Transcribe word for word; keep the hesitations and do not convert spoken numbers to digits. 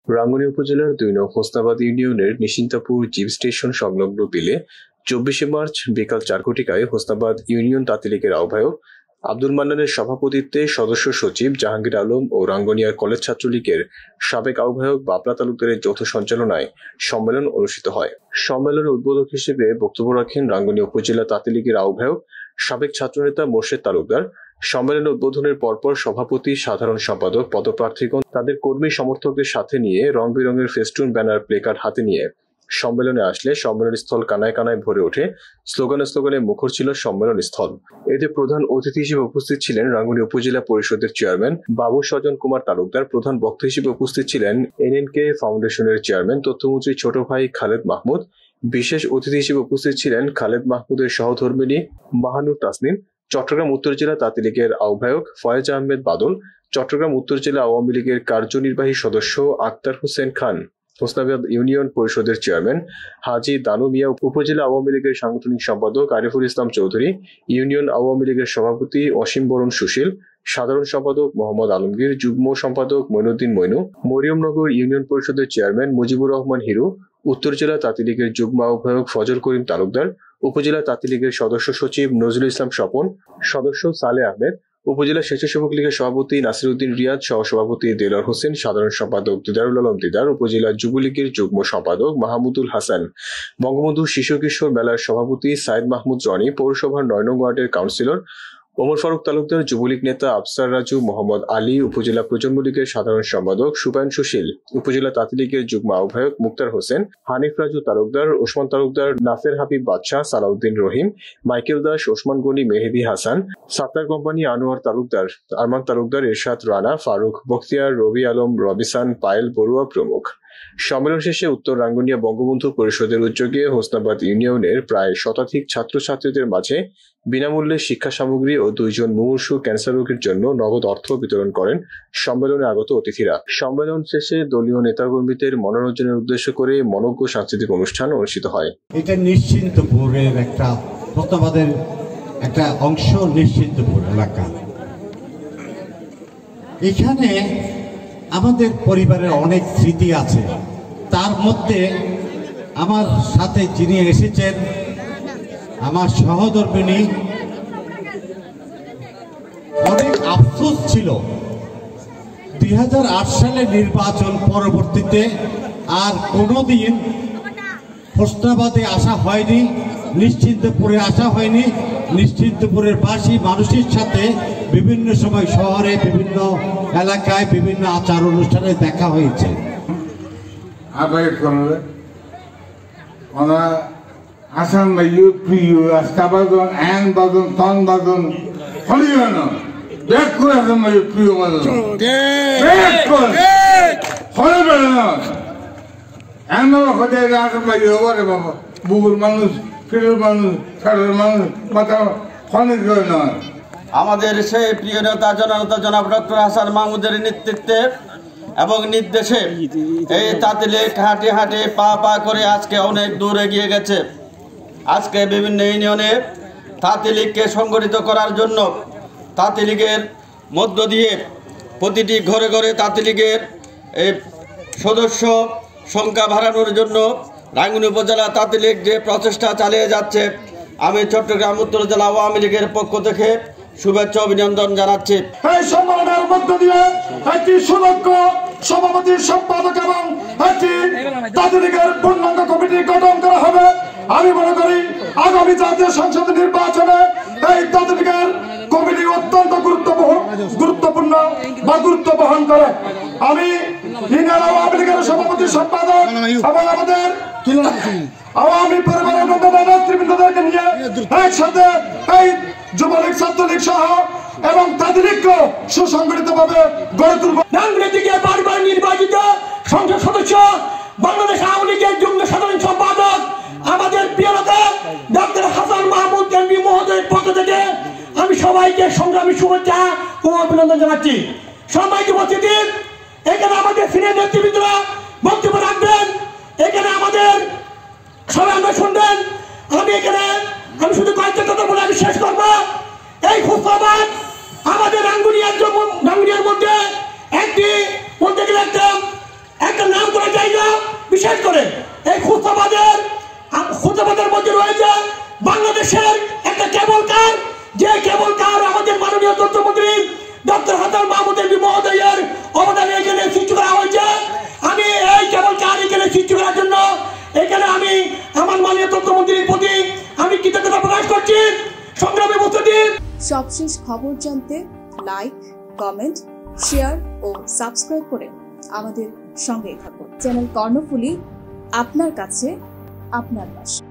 রাঙ্গুনিয়া উপজেলার দুই নং হোসনাবাদ ইউনিয়নের নিশ্চিন্তাপুর জিপ স্টেশন সংলগ্ন বিলে চব্বিশে মার্চ বিকাল চার ঘটিকায় হোসনাবাদ ইউনিয়ন তাঁতিলীগের আহ্বায়ক আব্দুল মান্নানের সভাপতিত্বে সদস্য সচিব জাহাঙ্গীর আলম ও রাঙ্গুনিয়া কলেজ ছাত্রলীগের সাবেক আহ্বায়ক বাবলা তালুকদারের যৌথ সঞ্চালনায় সম্মেলন অনুষ্ঠিত হয়। সম্মেলনের উদ্বোধক হিসেবে বক্তব্য রাখেন রাঙ্গুনিয়া উপজেলা তাঁতিলীগের আহ্বায়ক সাবেক ছাত্রনেতা মোর্শেদ তালুকদার। সম্মেলনের উদ্বোধনের পরপর সভাপতি, সাধারণ সম্পাদক, পদপ্রার্থীগণ তাদের কর্মী সমর্থকদের সাথে নিয়ে রং বেরঙের ফেস্টুন, ব্যানার, প্লেকার্ড হাতে নিয়ে সম্মেলনে আসলে সম্মেলন স্থল কানায় কানায় ভরে ওঠে। স্লোগানে স্লোগানে মুখর ছিল সম্মেলন স্থল। এতে প্রধান অতিথি হিসেবে উপস্থিত ছিলেন রাঙ্গুনিয়া উপজেলা পরিষদের চেয়ারম্যান বাবু সজন কুমার তালুকদার। প্রধান বক্তা হিসেবে উপস্থিত ছিলেন এনএনকে ফাউন্ডেশনের চেয়ারম্যান তথ্যমন্ত্রী ছোট ভাই খালেদ মাহমুদ। বিশেষ অতিথি হিসেবে উপস্থিত ছিলেন খালেদ মাহমুদের সহধর্মিণী মাহানুর তাসনিম, চট্টগ্রাম উত্তর জেলা তাঁতিলীগের আহ্বায়ক ফয়েজ আহমেদ বাদল, চট্টগ্রাম উত্তর জেলা আওয়ামী লীগের কার্যনির্বাহী সদস্য আক্তার হোসেন খান, হোসনাবাদ ইউনিয়ন পরিষদের চেয়ারম্যান হাজি দানু মিয়া, উপজেলা আওয়ামী লীগের সাংগঠনিক সম্পাদক আরিফুল ইসলাম চৌধুরী, ইউনিয়ন আওয়ামী লীগের সভাপতি অসীম বরণ সুশীল, সাধারণ সম্পাদক মোহাম্মদ আলমগীর, যুগ্ম সম্পাদক মইনুদ্দিন মইনু, মরিয়মনগর ইউনিয়ন পরিষদের চেয়ারম্যান মুজিবুর রহমান হিরু, উত্তর জেলা তাঁতিলীগের যুগ্ম আহ্বায়ক ফজল করিম তালুকদার, উপজেলা তাঁতিলীগের সদস্য সচিব নজরুল ইসলাম স্বপন, সদস্য সালে আহমেদ, উপজেলা স্বেচ্ছাসেবক লীগের সভাপতি নাসির উদ্দিন রিয়াদ, সহসভাপতি দেলার হোসেন, সাধারণ সম্পাদক দিদারুল আলম দিদার, উপজেলা যুবলীগের যুগ্ম সম্পাদক মাহমুদুল হাসান, বঙ্গবন্ধু শিশু কিশোর মেলার সভাপতি সাইদ মাহমুদ রনি, পৌরসভার নয় নং ওয়ার্ডের কাউন্সিলর ওমর ফারুক তালুকদার, যুবলীগ নেতা আফসার রাজু, মোহাম্মদ আলী, উপজেলা প্রজন্ম লীগের সাধারণ সম্পাদক সুবায়ন সুশীল, উপজেলা তাঁতিলীগের যুগ্ম আহ্বায়ক মুক্তার হোসেন, হানিফ রাজু তালুকদার, ওসমান তালুকদার, নাসের হাবিব বাদশাহ, সালাউদ্দিন রহিম, মাইকেল দাস, ওসমান গনি, মেহেদি হাসান, সাত্তার কোম্পানি, আনোয়ার তালুকদার, আরমান তালুকদার, এরশাদ রানা, ফারুক বখতিয়ার, রবি আলম, রবিসান, পায়েল বড়ুয়া প্রমুখ। সম্মেলন শেষে উত্তর রাঙ্গুনিয়া বঙ্গবন্ধু পরিষদের উদ্যোগে হোসনাবাদ ইউনিয়নের প্রায় শতাধিক ছাত্রছাত্রীদের মাঝে বিনামূল্যে শিক্ষা সামগ্রী ও দুইজন মুমূর্ষু ক্যান্সার রোগীর জন্য নগদ অর্থ বিতরণ করেন সম্মেলনে আগত অতিথিরা। সম্মেলন শেষে দলীয় নেতাকর্মীদের মনোরঞ্জনের উদ্দেশ্য করে মনোজ্ঞ সাংস্কৃতিক অনুষ্ঠান অনুষ্ঠিত হয়। এটা নিশ্চিন্তপুরের একটা হোসনাবাদের একটা অংশ, নিশ্চিন্তপুর এলাকা। এখানে আমাদের পরিবারের অনেক স্মৃতি আছে। তার মধ্যে আমার সাথে যিনি এসেছেন আমার সহধর্মিণী, অনেক আফসোস ছিল দুই হাজার আট সালে নির্বাচন পরবর্তীতে আর কোনোদিন হোসনাবাদে আসা হয়নি, নিশ্চিন্তপুরে আসা হয়নি। নিশ্চিন্তপুরের বাসী মানুষের সাথে বিভিন্ন সময় শহরে, বিভিন্ন এলাকায়, বিভিন্ন আচার অনুষ্ঠানে দেখা হয়েছে। আসাম বায়ু প্রিয় আস্তা বাদন এন বাদন তন বাদন হলিয়ান ব্যাক করে আসাম বায়ু প্রিয় বাদন ব্যাক করে হলে বেড়ানো এন বাবা হতে আসাম বায়ু ওরে বাবা বুগুর মানুষ, ফিরের মানুষ, ছাড়ের মানুষ, মাথা খনিজ করে নয়। আমাদের সেই প্রিয় নেতা জননেতা জনাব ডক্টর হাসান মাহমুদের নেতৃত্বে এবং নির্দেশে এই তাঁতিলীগ হাঁটি হাঁটি পা পা করে আজকে অনেক দূর এগিয়ে গেছে। আজকে বিভিন্ন ইউনিয়নে তাঁতিলীগকে সংগঠিত করার জন্য তাঁতিলীগের মধ্য দিয়ে প্রতিটি ঘরে ঘরে তাঁতিলীগের এই সদস্য সংখ্যা বাড়ানোর জন্য রাঙ্গুনিয়া উপজেলা তাঁতিলীগ যে প্রচেষ্টা চালিয়ে যাচ্ছে, আমি চট্টগ্রাম উত্তর জেলা আওয়ামী লীগের পক্ষ থেকে শুভেচ্ছা অভিনন্দন জানাচ্ছি। এই সম্মেলনের মধ্য দিয়ে একটি সুদক্ষ সভাপতি, সম্পাদক এবং একটি তাঁতিলীগের পূর্ণাঙ্গ কমিটি গঠন করা হবে। আমি মনে করি আগামী জাতীয় সংসদ নির্বাচনে এই তাঁতিলীগের কমিটি অত্যন্ত গুরুত্বপূর্ণ গুরুত্বপূর্ণ বা গুরুত্ব বহন করে। আমি ইউনিয়ন আওয়ামী লীগের সভাপতি, সম্পাদক এবং আমাদের আওয়ামী পরিবারের নেতৃবৃন্দদেরকে নিয়ে একসাথে এই যুবলীগ, ছাত্রলীগ সহ এবং তাঁতিলীগকে সুসংগঠিত ভাবে গড়ে তুলব। রাঙ্গুনিয়া থেকে বারবার নির্বাচিত সংসদ সদস্য, বাংলাদেশ আওয়ামী লীগের যুগ্ম সাধারণ সম্পাদক আমাদের প্রিয় নেতা ডক্টর হাসান মাহমুদ এমপি মহোদয়ের পক্ষ থেকে আমি সবাইকে সংগ্রামী শুভেচ্ছা ও অভিনন্দন জানাচ্ছি। সবাইকে উপস্থিতি, এখানে আমাদের সিনিয়র নেতৃবৃন্দরা বক্তব্য রাখবেন, এখানে আমাদের সবাই আমরা শুনবেন। আমি এখানে আমি শুধু কয়েকটা কথা বলে আমি শেষ করবো। এই হোসনাবাদ আমাদের রাঙ্গুনিয়ার রাঙ্গুনিয়ার মধ্যে একটি বলতে গেলে একটা একটা নাম বিশেষ করে এই খুঁজতাবাদের খুঁজতাবাদের মধ্যে রয়েছে বাংলাদেশের একটা কেবল কার, যে কেবল কার আমাদের মাননীয় তথ্যমন্ত্রী ডক্টর হাসান মাহমুদ এমপি মহোদয়ের অবদানে এখানে সৃষ্টি করা হয়েছে। আমি এই কেবল কার এখানে সৃষ্টি করার জন্য এখানে আমি আমার মাননীয় তথ্যমন্ত্রীর প্রতি আমি কৃতজ্ঞতা প্রকাশ করছি। সংগ্রামী উপস্থিতি, সবশেষ খবর জানতে লাইক, কমেন্ট, শেয়ার ও সাবস্ক্রাইব করে আমাদের সঙ্গেই থাকুন। চ্যানেল কর্ণফুলী আপনার কাছে, আপনার পাশে।